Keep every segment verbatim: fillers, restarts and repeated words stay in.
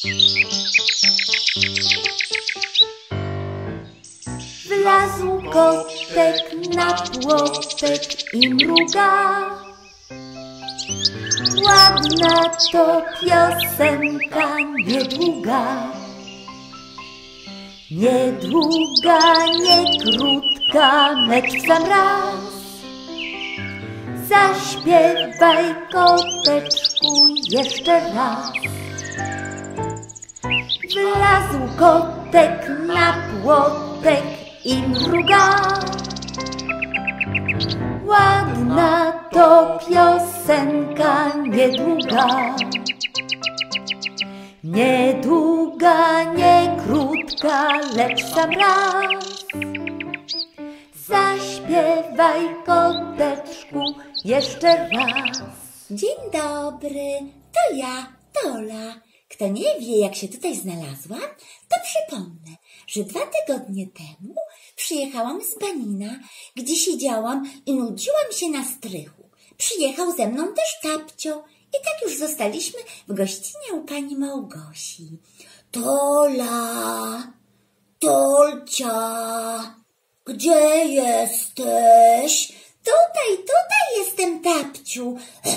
Wlazł kotek na płotek i mruga. Ładna to piosenka, niedługa. Niedługa, nie krótka, lecz w sam raz. Zaśpiewaj, koteczku, jeszcze raz. Wlazł kotek na płotek i mruga. Ładna to piosenka, niedługa. Niedługa, nie krótka, lecz w sam raz. Zaśpiewaj, koteczku, jeszcze raz. Dzień dobry, to ja, Tola. Kto nie wie, jak się tutaj znalazłam, to przypomnę, że dwa tygodnie temu przyjechałam z Banina, gdzie siedziałam i nudziłam się na strychu. Przyjechał ze mną też Tapcio i tak już zostaliśmy w gościnie u pani Małgosi. Tola, Tolcia, gdzie jesteś? Tutaj, tutaj jestem, Tapciu.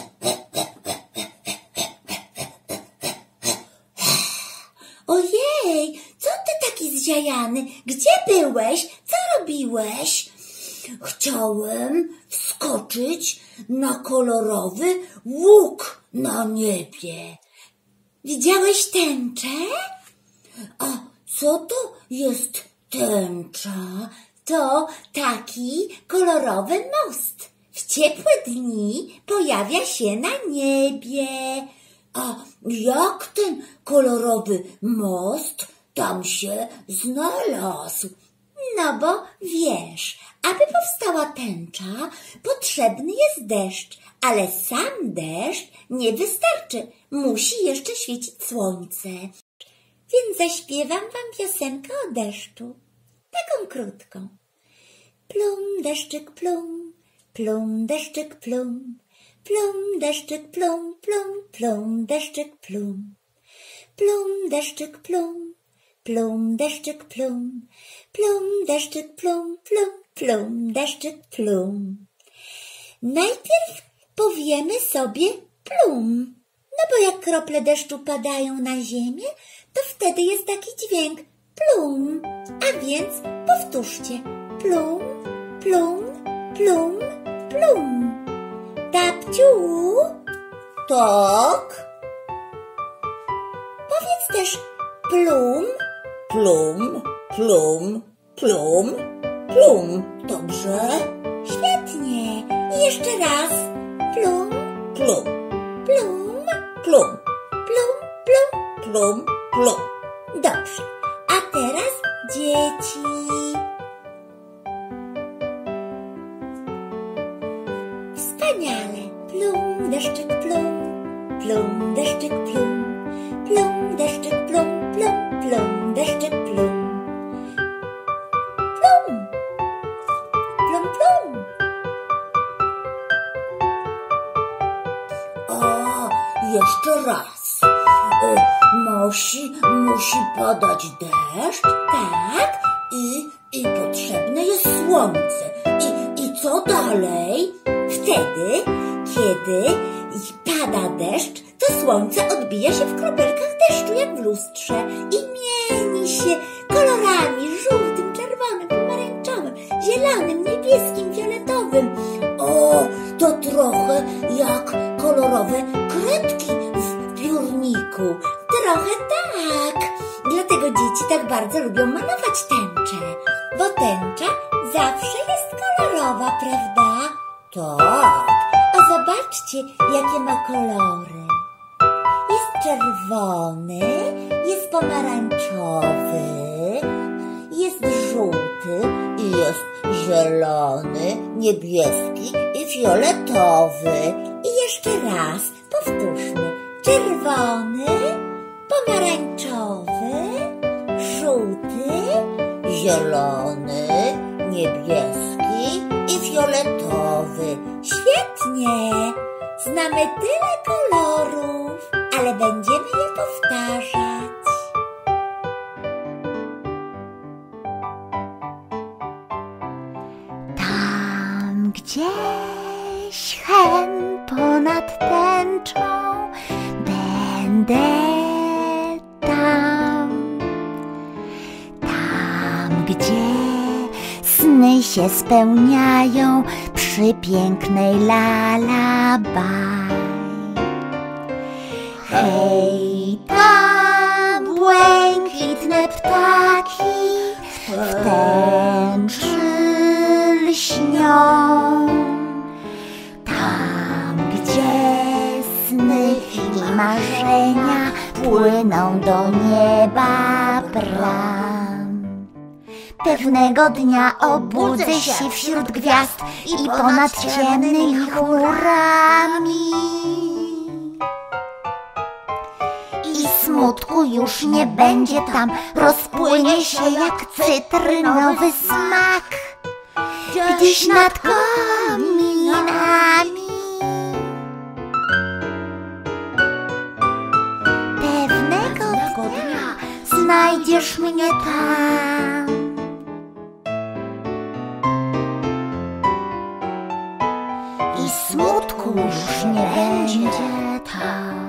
Ojej, co ty taki zziajany? Gdzie byłeś? Co robiłeś? Chciałem wskoczyć na kolorowy łuk na niebie. Widziałeś tęczę? A co to jest tęcza? To taki kolorowy most. W ciepłe dni pojawia się na niebie. A jak ten kolorowy most tam się znalazł? No bo wiesz, aby powstała tęcza, potrzebny jest deszcz, ale sam deszcz nie wystarczy. Musi jeszcze świecić słońce. Więc zaśpiewam wam piosenkę o deszczu. Taką krótką. Plum, deszczyk, plum, plum, deszczyk, plum. Plum, deszczyk, plum, plum, plum, deszczyk, plum. Plum, deszczyk, plum, plum, deszczyk, plum. Plum, deszczyk, plum, plum, plum, deszczyk, plum. Najpierw powiemy sobie plum, no bo jak krople deszczu padają na ziemię, to wtedy jest taki dźwięk plum, a więc powtórzcie plum, plum, plum, plum. Tapciu? Tak? Powiedz też plum, plum, plum, plum, plum. Dobrze? Świetnie. I jeszcze raz. Plum, plum, plum, plum, plum, plum, plum, plum. Dobrze. A teraz dzieci. Wspaniale. Plum, deszczyk, plum, plum, deszczyk, plum, plum, deszczyk, plum, plum, plum, deszczyk, plum. Plum, plum, plum. O, jeszcze raz. Y, musi, musi padać deszcz. Tak. I, i potrzebne jest słońce. I, i co dalej? Wtedy, kiedy pada deszcz, to słońce odbija się w kropelkach deszczu jak w lustrze i mieni się kolorami żółtym, czerwonym, pomarańczowym, zielonym, niebieskim, fioletowym. O, to trochę jak kolorowe kredki w piórniku. Trochę tak. Dlatego dzieci tak bardzo lubią malować tęczę, bo tęcza zawsze jest kolorowa, prawda? Tak. A zobaczcie, jakie ma kolory. Jest czerwony, jest pomarańczowy, jest żółty i jest zielony, niebieski i fioletowy. I jeszcze raz powtórzmy. Czerwony, pomarańczowy, żółty, zielony, niebieski i fioletowy. Świetnie! Znamy tyle kolorów, ale będziemy je powtarzać. nad tęczą. Będę tam, tam gdzie sny się spełniają przy pięknej lalabaj. Hej, tam błękitne ptaki w tęczy lśnią. Tam, gdzie sny i marzenia płyną do nieba bram. Pewnego dnia obudzę się wśród gwiazd i ponad ciemnymi chmurami. I smutku już nie będzie tam, rozpłynie się jak cytrynowy smak gdzieś nad kominami. Pewnego dnia znajdziesz mnie tam. I smutku już nie będzie tam.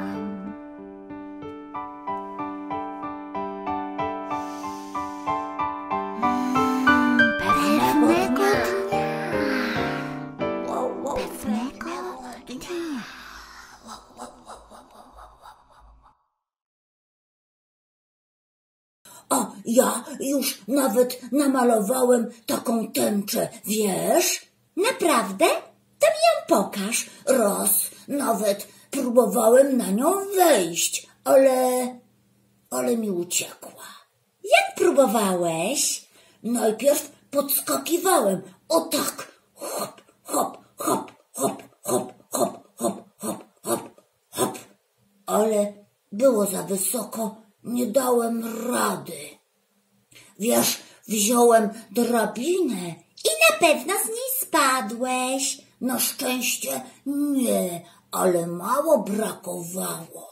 A ja już nawet namalowałem taką tęczę, wiesz? Naprawdę? To mi ją pokaż. Raz nawet próbowałem na nią wejść, ale... ale mi uciekła. Jak próbowałeś? Najpierw podskakiwałem, o tak, hop, hop, hop, hop, hop, hop, hop, hop, hop, hop. Ale było za wysoko, nie dałem rady. Wiesz, wziąłem drabinę i na pewno z niej spadłeś. Na szczęście nie, ale mało brakowało.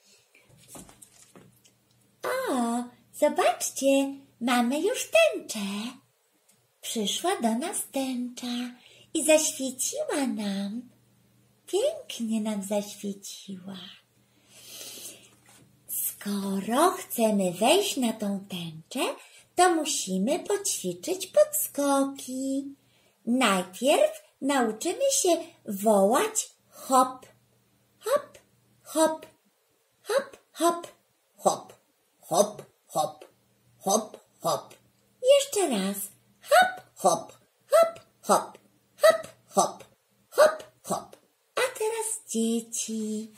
O, zobaczcie, mamy już tęczę. Przyszła do nas tęcza i zaświeciła nam. Pięknie nam zaświeciła. Skoro chcemy wejść na tą tęczę, to musimy poćwiczyć podskoki. Najpierw nauczymy się wołać hop, hop, hop, hop, hop, hop, hop, hop, hop, hop. Jeszcze raz. Hop, hop, hop, hop, hop, hop, hop, hop. A teraz dzieci.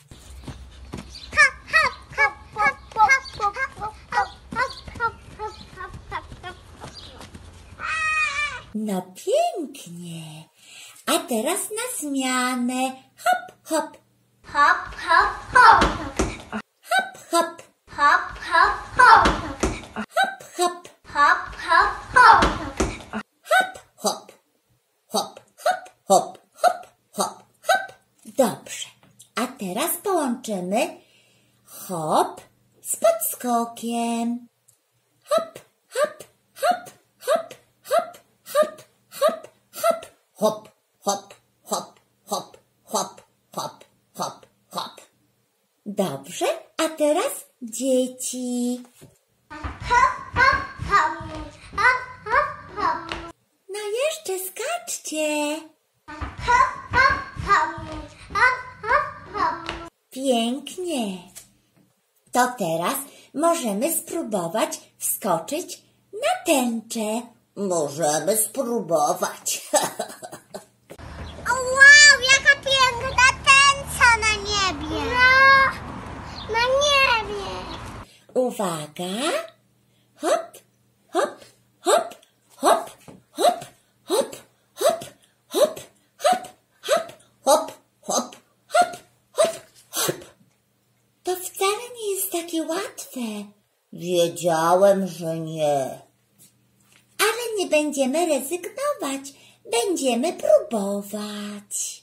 No pięknie. A teraz na zmianę. Hop, hop. Hop, hop, hop. Hop, hop. Hop, hop, hop. Hop, hop. Hop, hop, hop. Hop, hop. Hop, hop, hop, hop, hop, hop. Dobrze. A teraz połączymy hop z podskokiem. Hop, hop, hop, hop, hop, hop, hop, hop, hop, hop, hop, hop, hop, hop, hop, hop. Dobrze, a teraz dzieci. Hop, hop, hop. Hop, hop, hop. No jeszcze skaczcie. Hop, hop, hop. Hop, hop, hop. Pięknie. To teraz możemy spróbować wskoczyć na tęczę. Możemy spróbować. O wow, jaka piękna tęcza na niebie. No, na niebie. Uwaga. Hop, hop, hop, hop, hop, hop, hop, hop, hop, hop, hop, hop, hop, hop, hop. To wcale nie jest takie łatwe. Wiedziałem, że nie. Ale nie będziemy rezygnować. Będziemy próbować.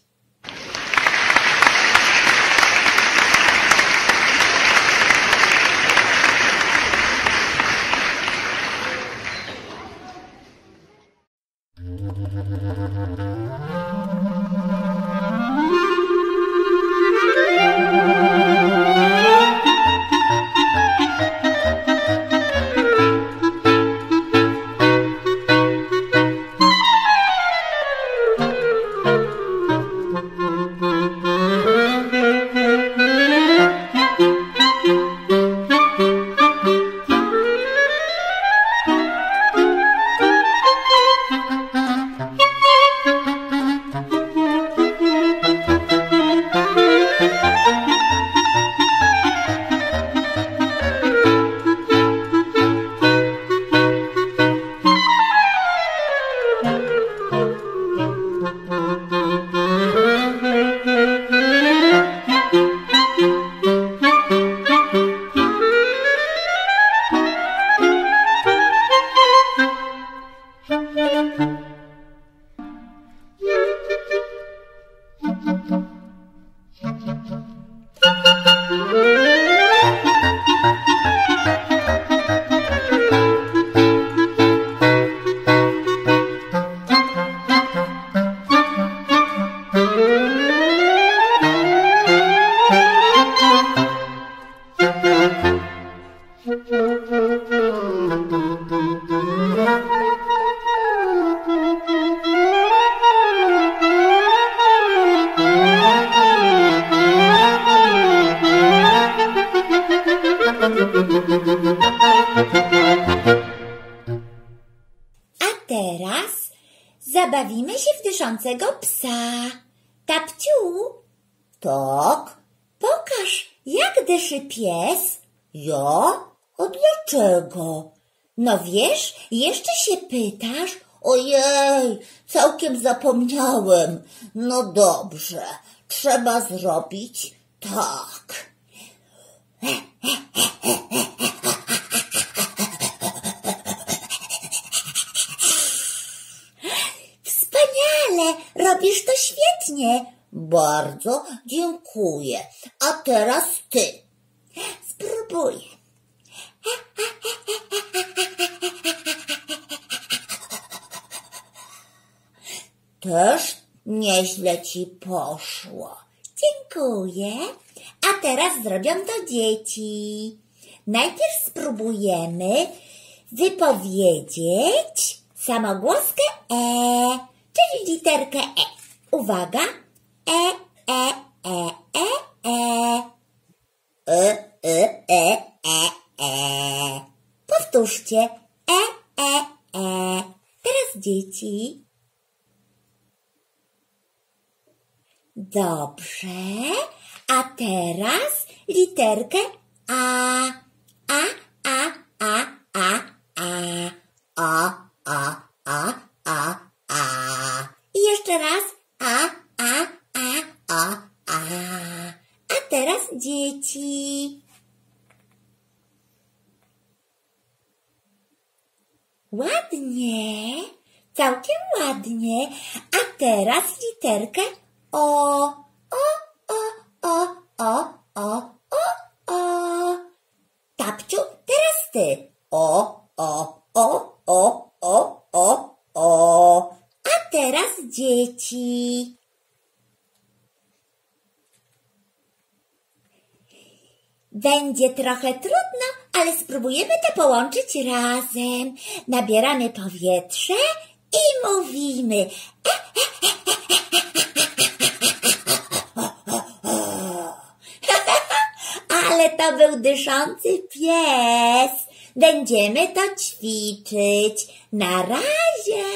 się w dyszącego psa. Tapciu? Tak? Pokaż, jak dyszy pies. Ja? A dlaczego? No wiesz, jeszcze się pytasz? Ojej, całkiem zapomniałem. No dobrze, trzeba zrobić tak. Wspaniale, robisz to świetnie. Bardzo dziękuję. A teraz ty. Spróbuję. Też nieźle ci poszło. Dziękuję. A teraz zrobią to dzieci. Najpierw spróbujemy wypowiedzieć samogłoskę E, czyli literkę E. Uwaga. E, e, e, e, e. E, e, e, e, e. Powtórzcie. E, e, e. Teraz dzieci. Dobrze. A teraz literkę A. A, a, a, a, a. A, a, a, a, a. I jeszcze raz. A, a, a, a, a. A teraz dzieci. Ładnie. Całkiem ładnie. A teraz literkę O. O, o, o, o, o, o, o. Tapciu, teraz ty. O, o, o, o, o, o, o. A teraz dzieci. Będzie trochę trudno, ale spróbujemy to połączyć razem. Nabieramy powietrze i mówimy. Ale to był dyszący pies. Będziemy to ćwiczyć. Na razie.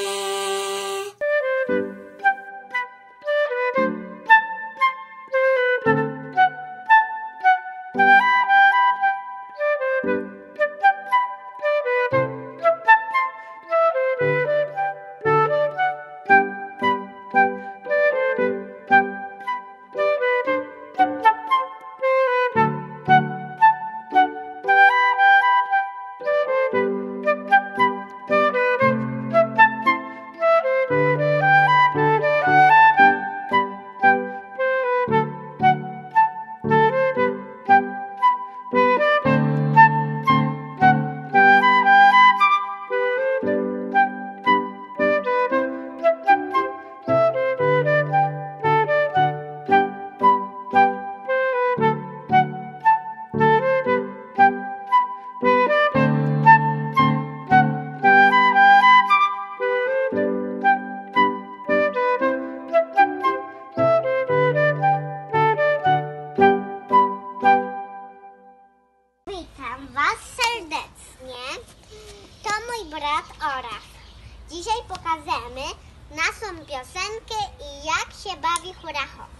Dzisiaj pokażemy naszą piosenkę i jak się bawi hula hop.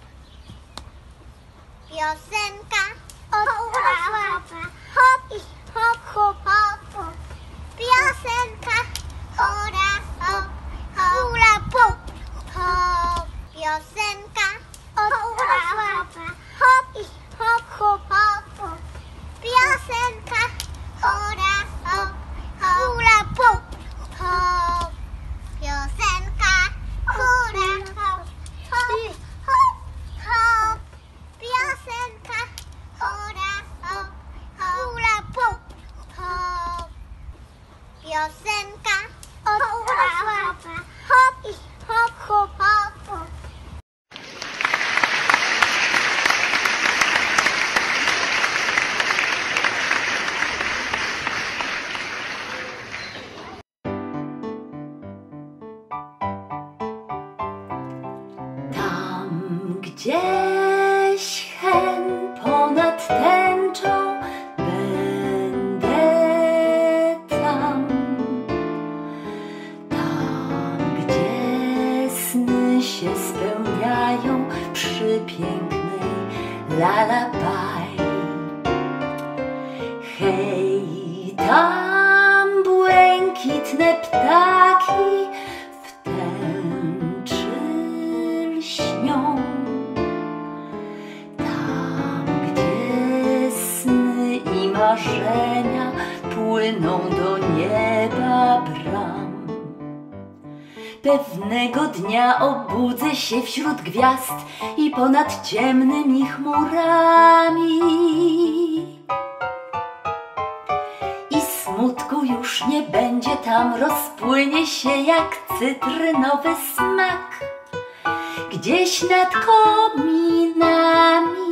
Piosenka o hula hop, hop i hop, hop, hop. Piosenka hula hop, hula pop, hop. Piosenka o hula hop, hop i hop, hop, hop. Piosenka hula hop, hula pop, hop. Piosenka hula hop, hop, hop, hop. Piosenka hula hop, hula pop, hop. Piosenka o hula hop, hop i hop, hop, hop. Hej, tam błękitne ptaki w tęczy lśnią. Tam, gdzie sny i marzenia płyną do nieba bram. Pewnego dnia obudzę się wśród gwiazd i ponad ciemnymi chmurami. I smutku już nie będzie tam, rozpłynie się jak cytrynowy smak gdzieś nad kominami.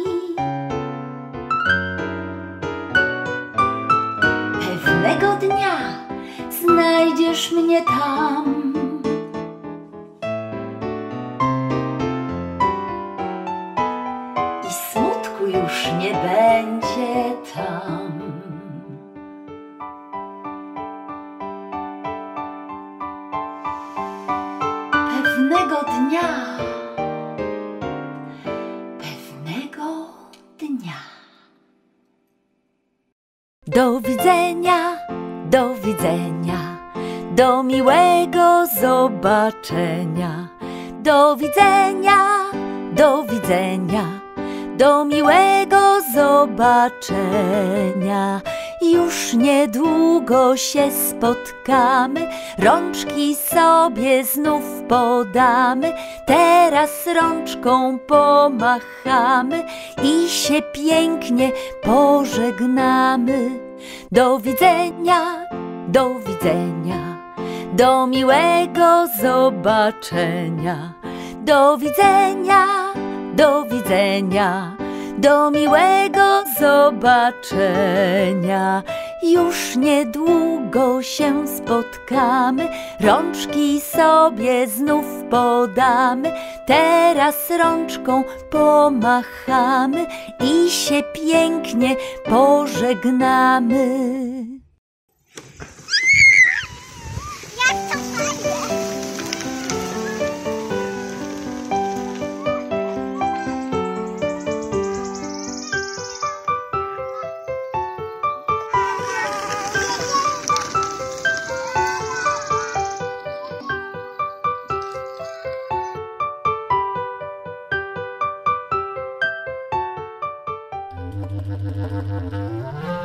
Pewnego dnia znajdziesz mnie tam. I smutku już nie będzie tam. Pewnego dnia, pewnego dnia. Do widzenia, do widzenia, do miłego zobaczenia. Do widzenia, do widzenia, do miłego zobaczenia. Już niedługo się spotkamy, rączki sobie znów podamy. Teraz rączką pomachamy i się pięknie pożegnamy. Do widzenia, do widzenia, do miłego zobaczenia. Do widzenia, do widzenia, do miłego zobaczenia. Już niedługo się spotkamy, rączki sobie znów podamy. Teraz rączką pomachamy i się pięknie pożegnamy. Jak to fajnie! Thank you.